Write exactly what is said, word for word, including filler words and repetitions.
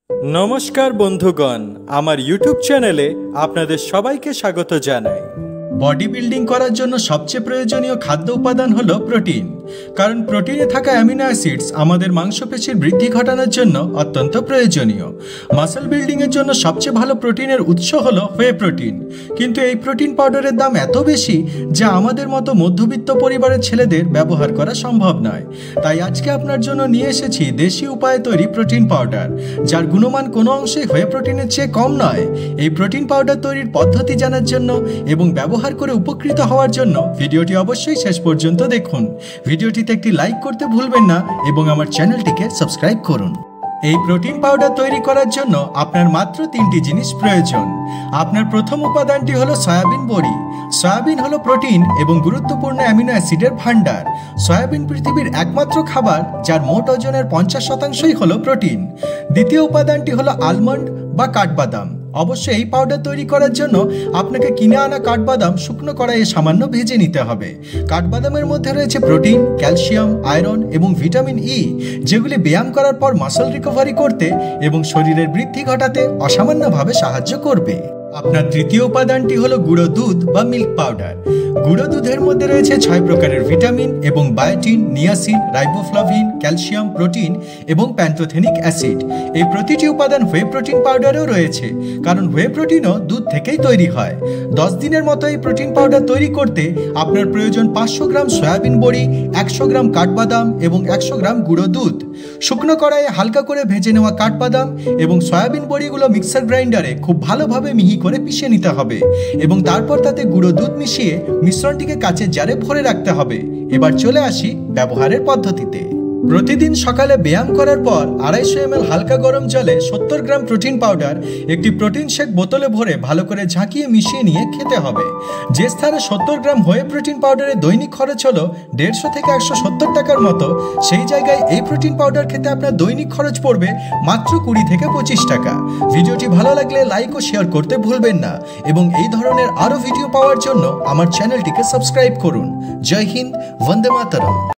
नमस्कार बंधुगण आमार यूट्यूब चैनेले आपनादेर सबाइके स्वागत जानाई। बडी बिल्डिंग करार जोन्नो सबचेये प्रयोजनीय खाद्य उपादान हलो प्रोटीन। कारण प्रोटिने थाका अ্যামিনো অ্যাসিডস आमादेर मांसपेशीर बृद्धि घटानोर जोन्नो अत्यंत प्रयोजनीय। मासल बिल्डिंगेर जोन्नो सबचेये भालो प्रोटिनेर उत्स हलो व्हे प्रोटिन। किन्तु एई प्रोटिन पाउडारेर दाम एत बेशी जा आमादेर मतो मध्यबित्त परिवारेर छेलेदेर व्यवहार करा सम्भव नय। ताई आजके आपनार जोन्नो निये एसेछि देशी उपाये तैरी प्रोटिन पाउडार, जार गुणमान कोनो अंशे व्हे प्रोटिनेर चेये कम नय। एई प्रोटिन पाउडार तैरिर पद्धति जानार जोन्नो एबं व्यवहार करे उपकृत हওয়ার জন্য ভিডিওটি অবশ্যই শেষ পর্যন্ত দেখুন। ভিডিওটিতে একটি লাইক করতে ভুলবেন না এবং আমার চ্যানেলটিকে সাবস্ক্রাইব করুন। এই প্রোটিন পাউডার তৈরি করার জন্য আপনার মাত্র তিনটি জিনিস প্রয়োজন। আপনার প্রথম উপাদানটি হলো সয়াবিন বড়ি। সয়াবিন হলো প্রোটিন এবং গুরুত্বপূর্ণ অ্যামিনো অ্যাসিডের ভান্ডার। সয়াবিন পৃথিবীর একমাত্র খাবার যার মোট ওজনের পঞ্চাশ শতাংশই হলো প্রোটিন। দ্বিতীয় উপাদানটি হলো আলমন্ড বা কাঠবাদাম। অবশ্যই এই পাউডার তৈরি করার জন্য আপনাকে কিনে আনা কাঠবাদাম শুকনো কড়াইয়ে সামান্য ভেজে নিতে হবে। কাঠবাদামের মধ্যে রয়েছে প্রোটিন, ক্যালসিয়াম, আয়রন এবং ভিটামিন ই, যেগুলি ব্যায়াম করার পর মাসল রিকভারি করতে এবং শরীরের বৃদ্ধি ঘটাতে অসামান্যভাবে সাহায্য করবে। আপনার তৃতীয় উপাদানটি হলো গুঁড়ো দুধ বা মিল্ক পাউডার। গুঁড়ো দুধের মধ্যে রয়েছে ছয় প্রকারের ভিটামিন এবং biotin, niacin, riboflavin, calcium, protein এবং প্যান্টোথেনিক অ্যাসিড। এই প্রতিটি উপাদান হোয়ে প্রোটিন পাউডারেও রয়েছে, কারণ হোয়ে প্রোটিনও দুধ থেকেই তৈরি হয়। দশ দিনের মতো এই প্রোটিন পাউডার তৈরি করতে আপনার প্রয়োজন পাঁচশো গ্রাম সয়াবিন বড়ি, একশো গ্রাম কাঠবাদাম এবং একশো গ্রাম গুঁড়ো দুধ। শুকনো কড়াইয়ে হালকা করে ভেজে নেওয়া কাঠবাদাম এবং সয়াবিন বড়িগুলো মিক্সার গ্রাইন্ডারে খুব ভালোভাবে মিহি করে পিষে নিতে হবে এবং তারপর তাতে গুঁড়ো দুধ মিশিয়ে মিশ্রণটিকে কাচের জারে ভরে রাখতে হবে। এবার চলে আসি ব্যবহারের পদ্ধতিতে। প্রতিদিন সকালে ব্যায়াম করার পর আড়াইশো এম এল হালকা গরম জলে সত্তর গ্রাম প্রোটিন পাউডার একটি প্রোটিন শেক বোতলে ভরে ভালো করে ঝাঁকিয়ে মিশিয়ে নিয়ে খেতে হবে। যে স্থানে সত্তর গ্রাম হোয়ে প্রোটিন পাউডারের দৈনিক খরচ হলো দেড়শো থেকে একশো সত্তর টাকার মতো, সেই জায়গায় এই প্রোটিন পাউডার খেতে আপনার দৈনিক খরচ পড়বে মাত্র কুড়ি থেকে পঁচিশ টাকা। ভিডিওটি ভালো লাগলে লাইক ও শেয়ার করতে ভুলবেন না এবং এই ধরনের আরও ভিডিও পাওয়ার জন্য আমার চ্যানেলটিকে সাবস্ক্রাইব করুন। জয় হিন্দ, বন্দে মাতরম।